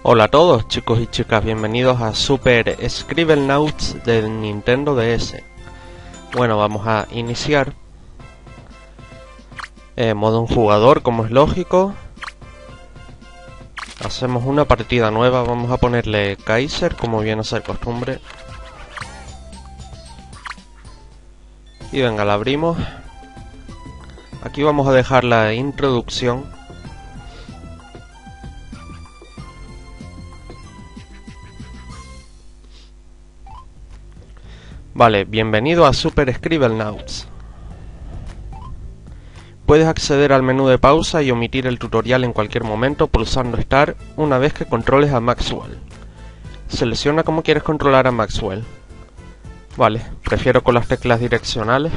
Hola a todos chicos y chicas, bienvenidos a Super Scribblenauts del Nintendo DS. Bueno, vamos a iniciar modo un jugador, como es lógico. Hacemos una partida nueva, vamos a ponerle Kaiser, como viene a ser costumbre. Y venga, la abrimos. Aquí vamos a dejar la introducción. Vale, bienvenido a Super Scribblenauts. Puedes acceder al menú de pausa y omitir el tutorial en cualquier momento pulsando Start una vez que controles a Maxwell. Selecciona cómo quieres controlar a Maxwell. Vale, prefiero con las teclas direccionales.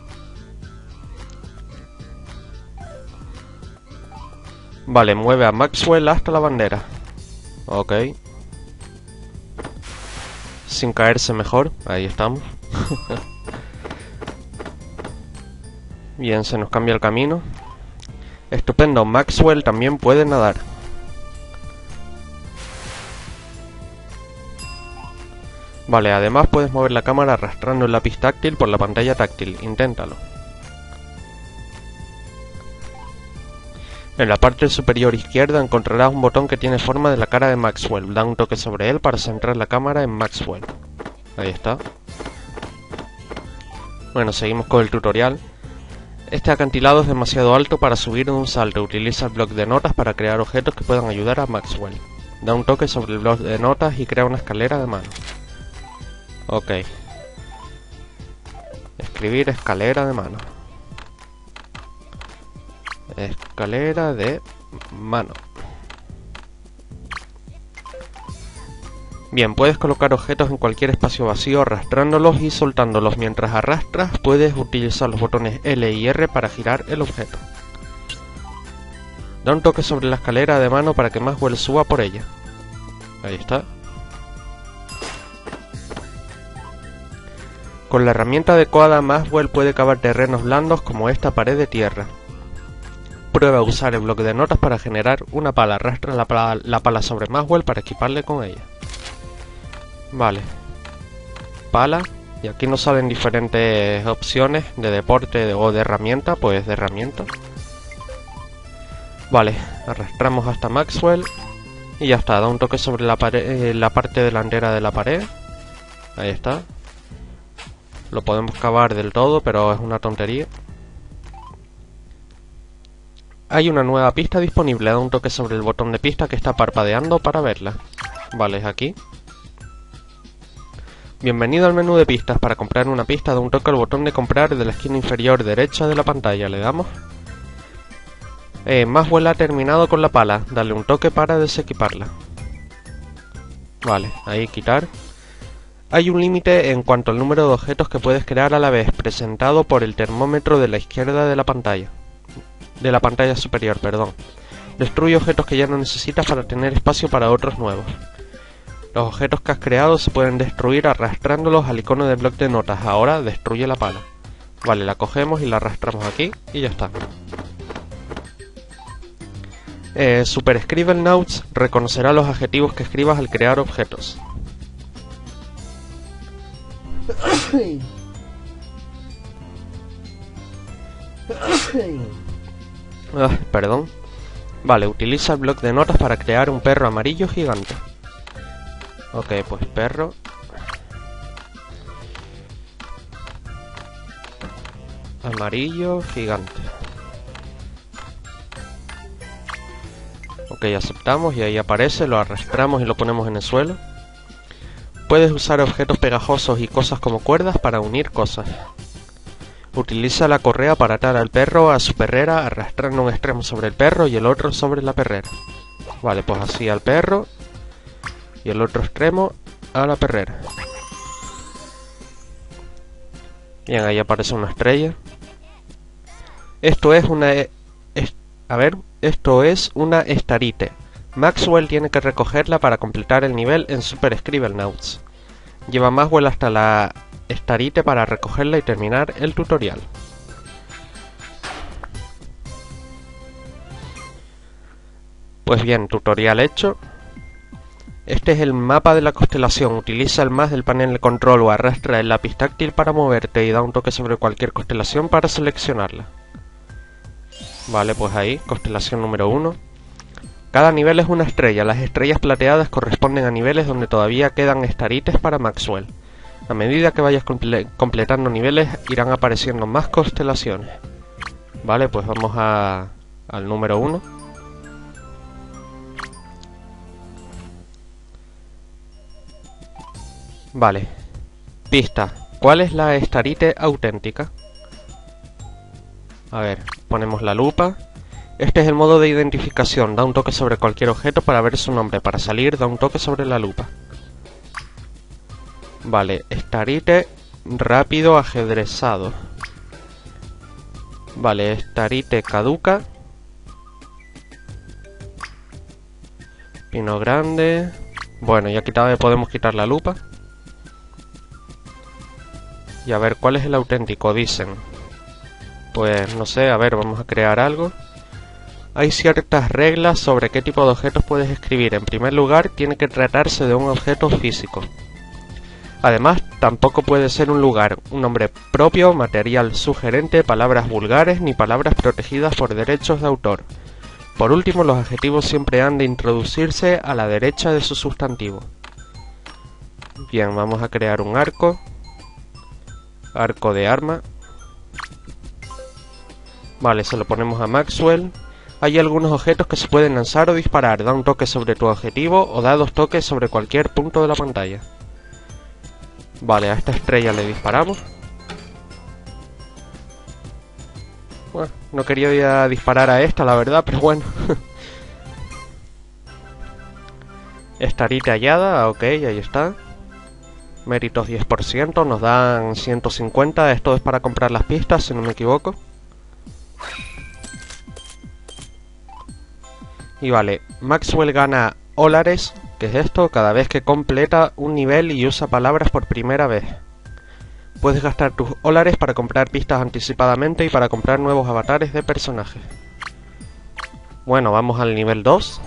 Vale, mueve a Maxwell hasta la bandera. Ok. Sin caerse mejor, ahí estamos. Bien, se nos cambia el camino. Estupendo, Maxwell también puede nadar. Vale, además puedes mover la cámara arrastrando el lápiz táctil por la pantalla táctil, inténtalo. En la parte superior izquierda encontrarás un botón que tiene forma de la cara de Maxwell. Da un toque sobre él para centrar la cámara en Maxwell. Ahí está. Bueno, seguimos con el tutorial. Este acantilado es demasiado alto para subir de un salto. Utiliza el bloc de notas para crear objetos que puedan ayudar a Maxwell. Da un toque sobre el bloc de notas y crea una escalera de mano. Ok. Escribir escalera de mano. Escalera de mano. Bien, puedes colocar objetos en cualquier espacio vacío arrastrándolos y soltándolos. Mientras arrastras, puedes utilizar los botones L y R para girar el objeto. Da un toque sobre la escalera de mano para que Maxwell suba por ella. Ahí está. Con la herramienta adecuada, Maxwell puede cavar terrenos blandos como esta pared de tierra. Prueba a usar el bloque de notas para generar una pala. Arrastra la pala sobre Maxwell para equiparle con ella. Vale. Pala. Y aquí nos salen diferentes opciones de deporte o de herramienta. Pues de herramienta. Vale. Arrastramos hasta Maxwell. Y ya está. Da un toque sobre la pared, la parte delantera de la pared. Ahí está. Lo podemos cavar del todo, pero es una tontería. Hay una nueva pista disponible, da un toque sobre el botón de pista que está parpadeando para verla. Vale, es aquí. Bienvenido al menú de pistas. Para comprar una pista, da un toque al botón de comprar de la esquina inferior derecha de la pantalla. Le damos. Maxwell ha terminado con la pala. Dale un toque para desequiparla. Vale, ahí quitar. Hay un límite en cuanto al número de objetos que puedes crear a la vez, presentado por el termómetro de la izquierda de la pantalla. De la pantalla superior, perdón. Destruye objetos que ya no necesitas para tener espacio para otros nuevos. Los objetos que has creado se pueden destruir arrastrándolos al icono del bloc de notas. Ahora destruye la pala. Vale, la cogemos y la arrastramos aquí y ya está. Super Scribblenauts reconocerá los adjetivos que escribas al crear objetos. Perdón. Vale, utiliza el bloc de notas para crear un perro amarillo gigante. Ok, pues perro. Amarillo gigante. Ok, aceptamos y ahí aparece, lo arrastramos y lo ponemos en el suelo. Puedes usar objetos pegajosos y cosas como cuerdas para unir cosas. Utiliza la correa para atar al perro a su perrera, arrastrando un extremo sobre el perro y el otro sobre la perrera. Vale, pues así al perro y el otro extremo a la perrera. Bien, ahí aparece una estrella. Esto es una... esto es una estarite. Maxwell tiene que recogerla para completar el nivel en Super Scribblenauts. Lleva Maxwell hasta la estarite para recogerla y terminar el tutorial. Pues bien, tutorial hecho. Este es el mapa de la constelación. Utiliza el más del panel de control o arrastra el lápiz táctil para moverte y da un toque sobre cualquier constelación para seleccionarla. Vale, pues ahí, constelación número 1. Cada nivel es una estrella. Las estrellas plateadas corresponden a niveles donde todavía quedan estarites para Maxwell. A medida que vayas completando niveles, irán apareciendo más constelaciones. Vale, pues vamos al número 1. Vale. Pista. ¿Cuál es la estarite auténtica? A ver, ponemos la lupa. Este es el modo de identificación. Da un toque sobre cualquier objeto para ver su nombre. Para salir, da un toque sobre la lupa. Vale, estarite rápido ajedrezado. Vale, estarite caduca. Pino grande. Bueno, ya podemos quitar la lupa. Y a ver, ¿cuál es el auténtico? Dicen. Pues no sé, a ver, vamos a crear algo. Hay ciertas reglas sobre qué tipo de objetos puedes escribir. En primer lugar, tiene que tratarse de un objeto físico. Además, tampoco puede ser un lugar, un nombre propio, material sugerente, palabras vulgares ni palabras protegidas por derechos de autor. Por último, los adjetivos siempre han de introducirse a la derecha de su sustantivo. Bien, vamos a crear un arco. Arco de arma. Vale, se lo ponemos a Maxwell. Hay algunos objetos que se pueden lanzar o disparar. Da un toque sobre tu objetivo o da 2 toques sobre cualquier punto de la pantalla. Vale, a esta estrella le disparamos. Bueno, no quería disparar a esta, la verdad, pero bueno. Estarite hallada, ok, ahí está. Méritos 10%, nos dan 150. Esto es para comprar las pistas, si no me equivoco. Y vale, Maxwell gana dólares, que es esto, cada vez que completa un nivel y usa palabras por primera vez. Puedes gastar tus dólares para comprar pistas anticipadamente y para comprar nuevos avatares de personajes. Bueno, vamos al nivel 2.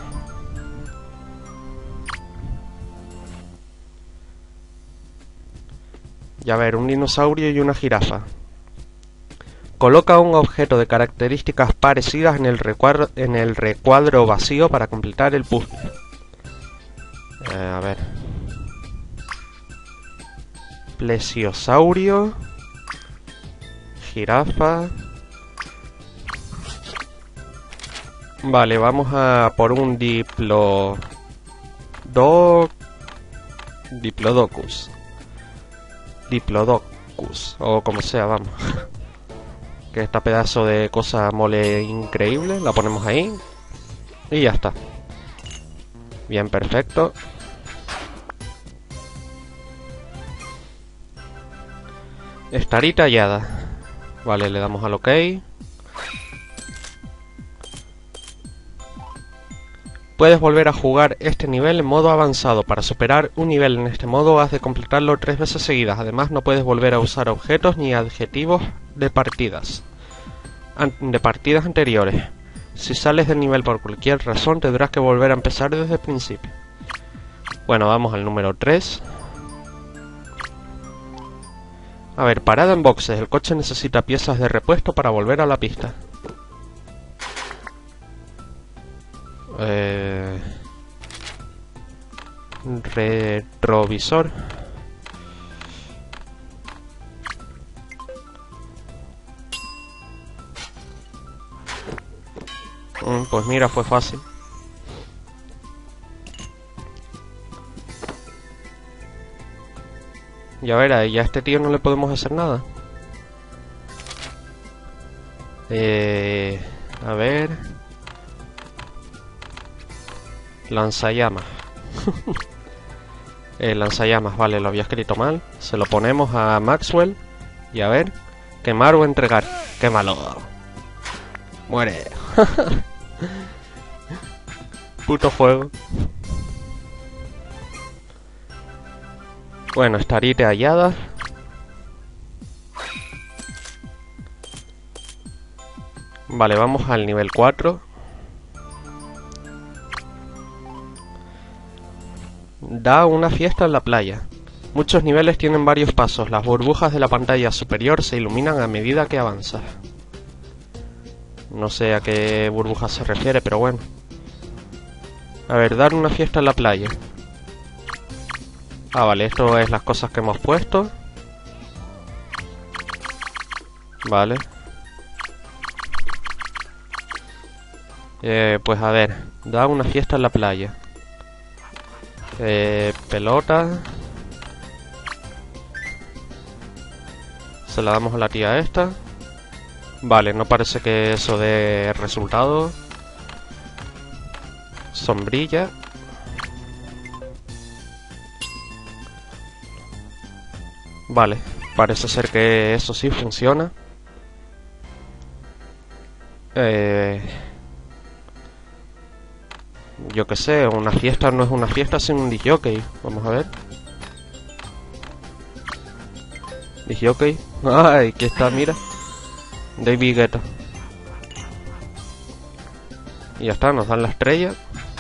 Y a ver, un dinosaurio y una jirafa. Coloca un objeto de características parecidas en el recuadro vacío para completar el puzzle. A ver. Plesiosaurio. Jirafa. Vale, vamos a por un Diplodocus. Diplodocus, o como sea, vamos. Que esta pedazo de cosa mole increíble. La ponemos ahí. Y ya está. Bien, perfecto. Estarita hallada. Vale, le damos al OK. Puedes volver a jugar este nivel en modo avanzado. Para superar un nivel en este modo has de completarlo 3 veces seguidas. Además no puedes volver a usar objetos ni adjetivos de partidas anteriores. Si sales del nivel por cualquier razón tendrás que volver a empezar desde el principio. Bueno, vamos al número 3. A ver, parada en boxes. El coche necesita piezas de repuesto para volver a la pista. Retrovisor. Pues mira, fue fácil. Y a ver, ya a este tío no le podemos hacer nada. A ver. Lanzallamas. Lanzallamas, vale, lo había escrito mal. Se lo ponemos a Maxwell. Y a ver. Quemar o entregar. Quémalo. Muere. Puto fuego. Bueno, estarite hallada. Vale, vamos al nivel 4. Da una fiesta en la playa. Muchos niveles tienen varios pasos. Las burbujas de la pantalla superior se iluminan a medida que avanzas. No sé a qué burbuja se refiere, pero bueno. A ver, dar una fiesta en la playa. Ah, vale, esto es las cosas que hemos puesto. Vale. Pues a ver, da una fiesta en la playa. Pelota. Se la damos a la tía esta. Vale, no parece que eso dé resultado. Sombrilla. Vale, parece ser que eso sí funciona. Yo qué sé, una fiesta no es una fiesta sin un disjockey. Vamos a ver. Disjockey. Ay, aquí está, mira. David Guetta. Y ya está, nos dan la estrella.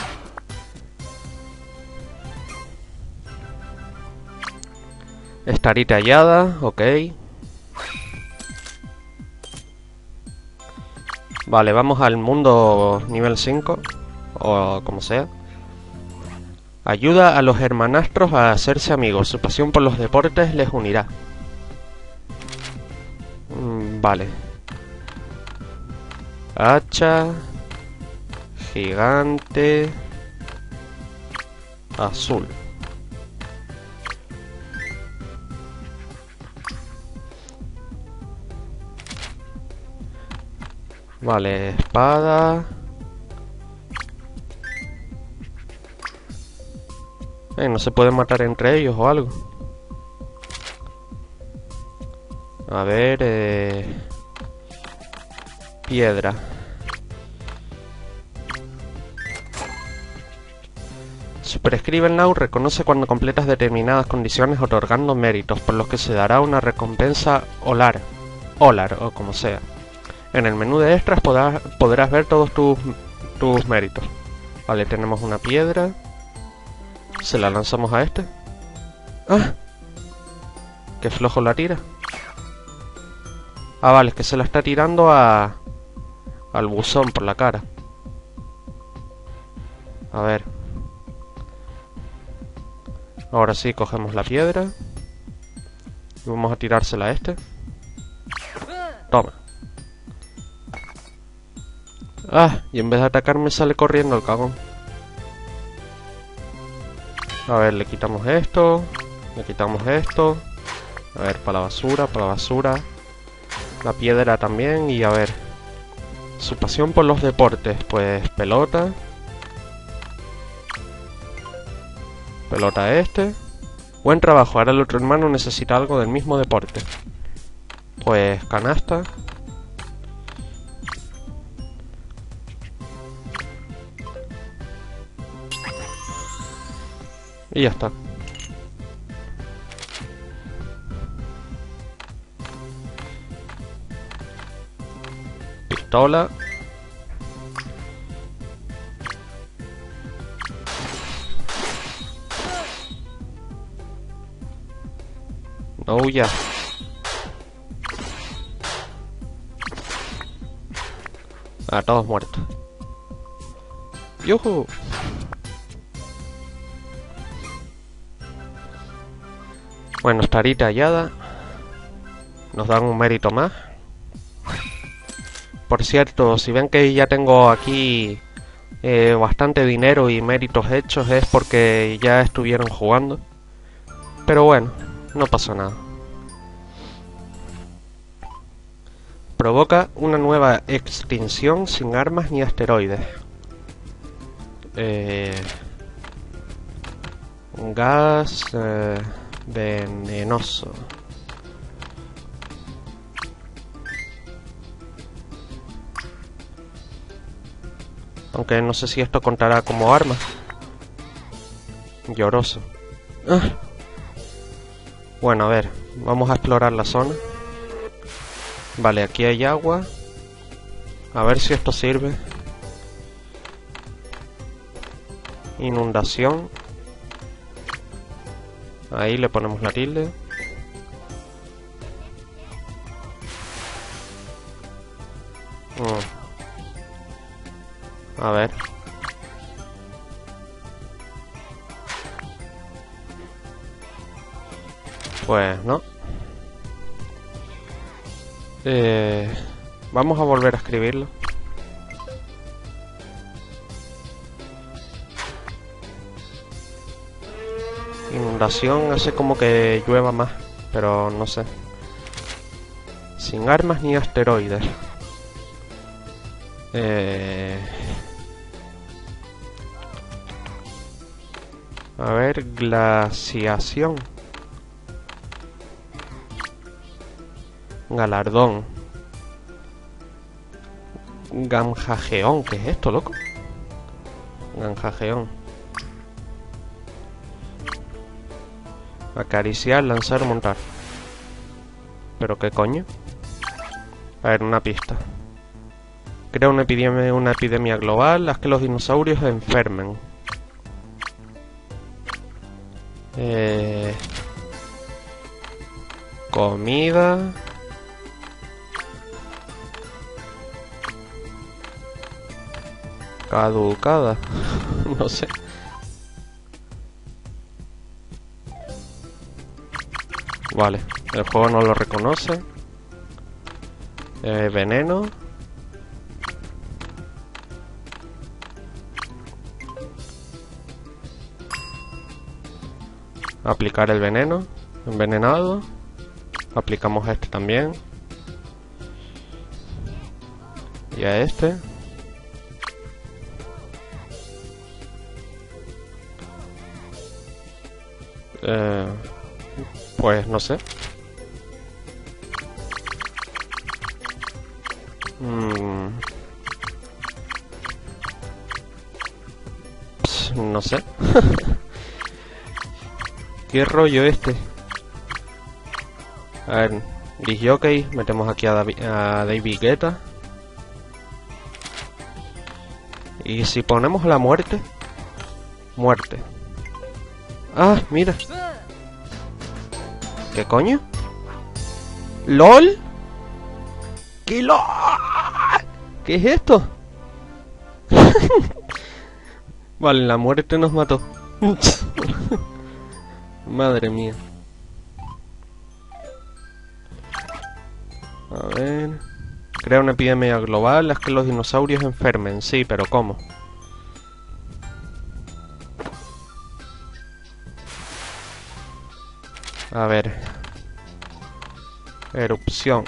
Estarita hallada, ok. Vale, vamos al mundo nivel 5. O como sea. Ayuda a los hermanastros a hacerse amigos. Su pasión por los deportes les unirá. Vale. Hacha. Gigante. Azul. Vale, espada. No se pueden matar entre ellos o algo. A ver, piedra. Superscribe Now reconoce cuando completas determinadas condiciones otorgando méritos, por los que se dará una recompensa Olar o como sea. En el menú de extras podrás ver todos tus méritos. Vale, tenemos una piedra. Se la lanzamos a este. ¡Ah! ¡Qué flojo la tira! Ah, vale, es que se la está tirando al buzón por la cara. A ver. Ahora sí, cogemos la piedra. Y vamos a tirársela a este. Toma. Ah, y en vez de atacarme sale corriendo el cagón. A ver, le quitamos esto. Le quitamos esto. A ver, para la basura, para la basura. La piedra también. Y a ver. Su pasión por los deportes. Pues pelota. Pelota a este. Buen trabajo, ahora el otro hermano necesita algo del mismo deporte. Pues canasta. Y ya está. Pistola. No ya. Ah, todos muertos. ¡Yuhu! Bueno, estarita hallada. Nos dan un mérito más. Por cierto, si ven que ya tengo aquí bastante dinero y méritos hechos, es porque ya estuvieron jugando. Pero bueno, no pasa nada. Provoca una nueva extinción sin armas ni asteroides. Un gas venenoso. Aunque no sé si esto contará como arma. Lloroso. Ah. Bueno, a ver, vamos a explorar la zona. Vale, aquí hay agua. A ver si esto sirve. Inundación. Ahí le ponemos la tilde. A ver. Pues no. Vamos a volver a escribirlo. Inundación hace como que llueva más, pero no sé. Sin armas ni asteroides. A ver, glaciación. Galardón. Ganjajeón, ¿qué es esto, loco? Ganjajeón. Acariciar, lanzar, montar. ¿Pero qué coño? A ver, una pista. Crea una epidemia global, haz que los dinosaurios se enfermen. Comida. Caducada. No sé. Vale, el juego no lo reconoce. Veneno. Aplicar el veneno. Envenenado. Aplicamos a este también. Y a este. Pues no sé. No sé. ¿Qué rollo este? A ver, disjockey, metemos aquí a David Guetta. Y si ponemos la muerte. Muerte. Ah, mira. ¿Qué coño? ¿LOL? ¿Qué LOL? ¿Qué es esto? Vale, la muerte nos mató. Madre mía. A ver... Crea una epidemia global, haz que los dinosaurios enfermen. Sí, pero ¿cómo? A ver... Erupción.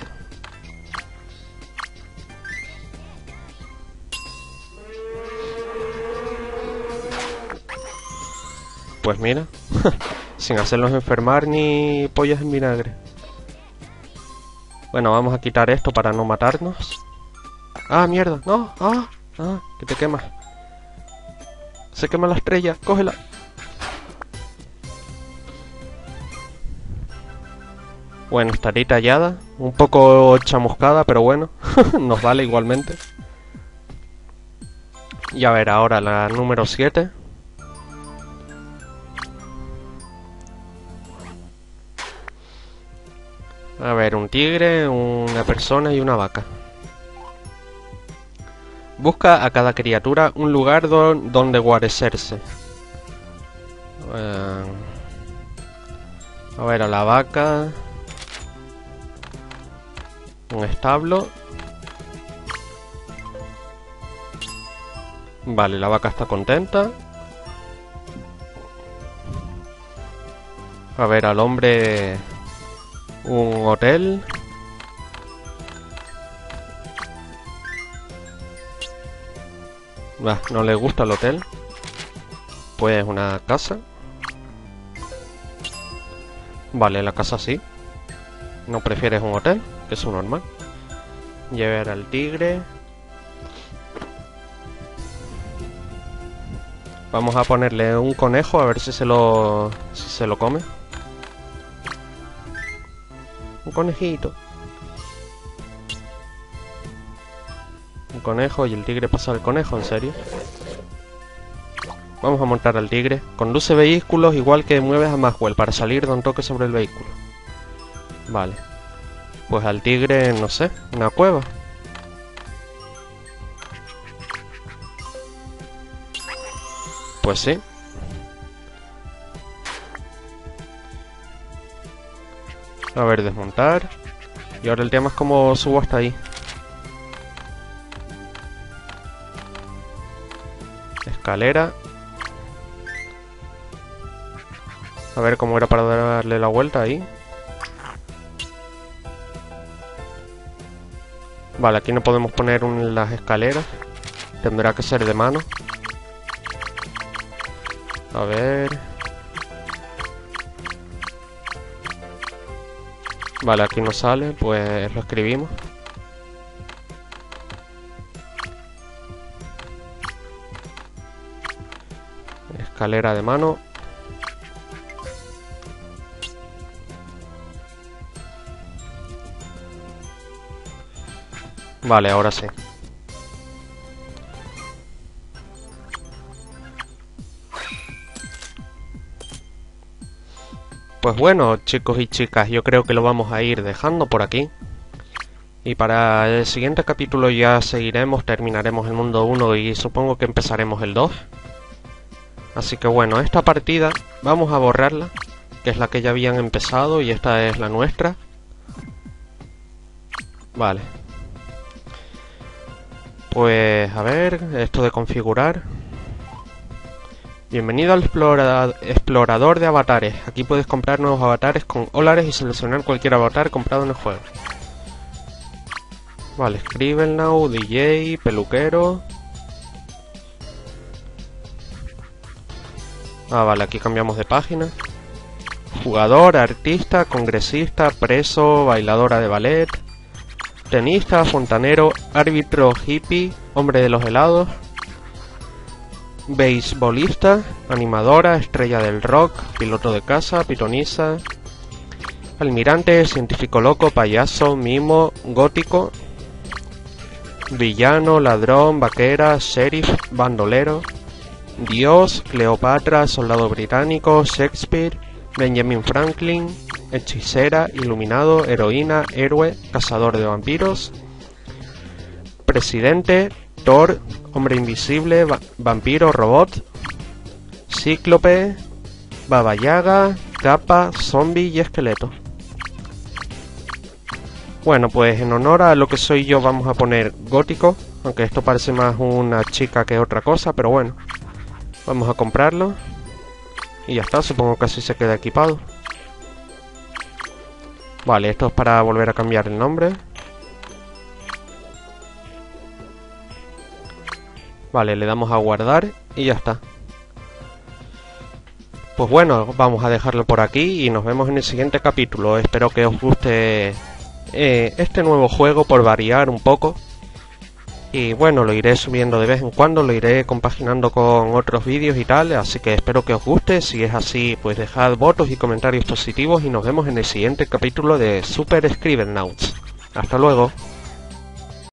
Pues mira, sin hacerlos enfermar ni pollas en vinagre. Bueno, vamos a quitar esto para no matarnos. ¡Ah, mierda! ¡No! ¡Ah! ¡Ah! ¡Que te quemas! ¡Se quema la estrella! ¡Cógela! Bueno, estaré tallada. Un poco chamuscada, pero bueno. Nos vale igualmente. Y a ver, ahora la número 7. A ver, un tigre, una persona y una vaca. Busca a cada criatura un lugar donde guarecerse. A ver, a la vaca. Un establo. Vale, la vaca está contenta. A ver, al hombre... Un hotel. Bah, no le gusta el hotel. Pues una casa. Vale, la casa sí. ¿No prefieres un hotel? Que es un normal. Llevar al tigre. Vamos a ponerle un conejo a ver si se lo come. Un conejito. Un conejo y el tigre pasa al conejo, ¿en serio? Vamos a montar al tigre. Conduce vehículos igual que mueves a Maxwell. Para salir da un toque sobre el vehículo. Vale. Pues al tigre, no sé, una cueva. Pues sí. A ver, desmontar. Y ahora el tema es cómo subo hasta ahí. Escalera. A ver cómo era para darle la vuelta ahí. Vale, aquí no podemos poner las escaleras. Tendrá que ser de mano. A ver... Vale, aquí no sale, pues lo escribimos. Escalera de mano. Vale, ahora sí. Pues bueno, chicos y chicas, yo creo que lo vamos a ir dejando por aquí. Y para el siguiente capítulo ya seguiremos, terminaremos el mundo 1 y supongo que empezaremos el 2. Así que bueno, esta partida vamos a borrarla, que es la que ya habían empezado y esta es la nuestra. Vale. Pues a ver, esto de configurar. Bienvenido al explorador de avatares. Aquí puedes comprar nuevos avatares con dólares y seleccionar cualquier avatar comprado en el juego. Vale, Scribblenauts, DJ, peluquero. Ah, vale, aquí cambiamos de página. Jugador, artista, congresista, preso, bailadora de ballet, tenista, fontanero, árbitro, hippie, hombre de los helados, beisbolista, animadora, estrella del rock, piloto de caza, pitonisa, almirante, científico loco, payaso, mimo, gótico, villano, ladrón, vaquera, sheriff, bandolero, dios, Cleopatra, soldado británico, Shakespeare, Benjamin Franklin, hechicera, iluminado, heroína, héroe, cazador de vampiros, presidente, Thor, hombre invisible, vampiro, robot, cíclope, baba yaga, capa, zombie y esqueleto. Bueno, pues en honor a lo que soy yo vamos a poner gótico, aunque esto parece más una chica que otra cosa, pero bueno. Vamos a comprarlo. Y ya está, supongo que así se queda equipado. Vale, esto es para volver a cambiar el nombre. Vale, le damos a guardar y ya está. Pues bueno, vamos a dejarlo por aquí y nos vemos en el siguiente capítulo. Espero que os guste este nuevo juego por variar un poco. Y bueno, lo iré subiendo de vez en cuando, lo iré compaginando con otros vídeos y tal, así que espero que os guste. Si es así, pues dejad votos y comentarios positivos y nos vemos en el siguiente capítulo de Super Scribblenauts. Hasta luego.